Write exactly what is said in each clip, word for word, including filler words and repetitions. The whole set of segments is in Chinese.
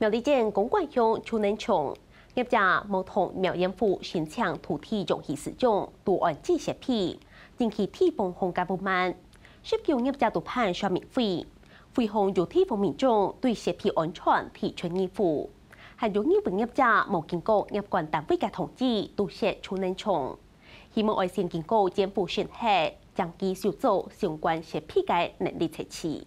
苗栗县公馆乡邱南琼，业者无同苗堰府申请土地容易使用，都按计设批，近期地方风格不慢，涉及业者都判说明费，费用由地方民众对设批安全提出疑负，还有呢份业者无經過業管單位嘅通知，都設邱南琼，希望外線經過政府審核，將其小組相關設批嘅能力測試。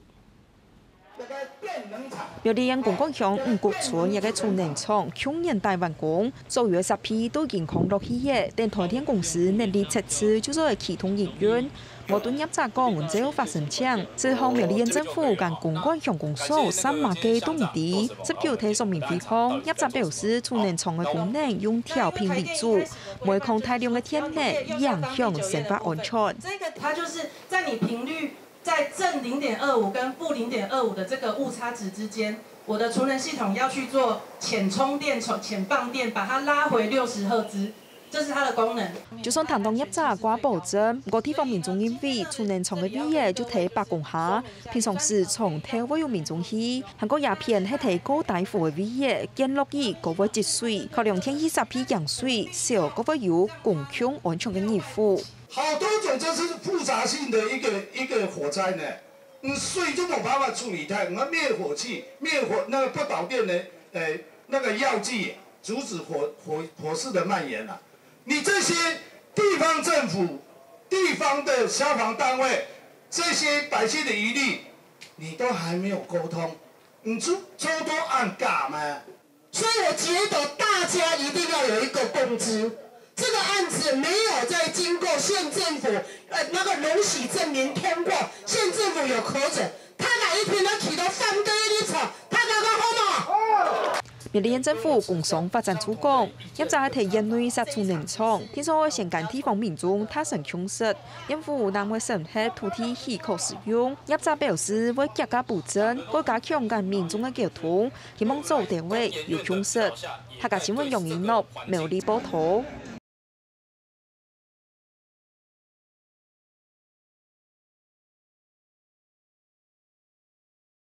苗栗縣公館鄉五谷村一個儲能廠去年大完工，所有設備都健康落去嘅，但台電公司能力測試就是會啟動營運。我對業者講，只要發申請，之後苗栗縣政府跟公館鄉公所三萬幾都唔抵，只叫提說明費方，業者表示儲能廠嘅功能用調頻為主，唔會抗大量嘅天熱影響生活安全。 這個它就是在你頻率。 在正零點二五跟負零點二五的這個誤差值之間，我的儲能系統要去做淺充電、淺放電，把它拉回六十赫茲，這是它的功能。 就算談到業者掛保證，個地方民眾認為儲能廠嘅位嘢就睇百公下，平常時從睇會有民眾去，韓國鴉片係睇高大戶嘅位嘢，見落去個會積水，靠兩天二十批養水，少個會有共享安全嘅義務。 好多種，這是複雜性的一個一個火災呢。嗯，水就冇辦法處理它，我滅火器、滅火那個不導電的，呃，那個藥劑阻止火火火勢的蔓延啦。你這些地方政府、地方的消防單位，這些百姓的疑慮，你都還沒有溝通，你就周多按嘎嗎？ 所以我覺得大家一定要有一個共知。 這個案子沒有在經過縣政府呃那個容許證明通過，縣政府有核准，他哪一天能起到反對立場，他剛剛好嗎？ 苗栗縣政府工商發展處講，業者提縣內設儲能廠，聽說先間地方民眾他成窮實，縣府南會審核土地許可使用，業者表示會加價補正，會加強跟民眾嘅溝通，希望做單位有窮實。客家新聞楊以諾苗栗報道。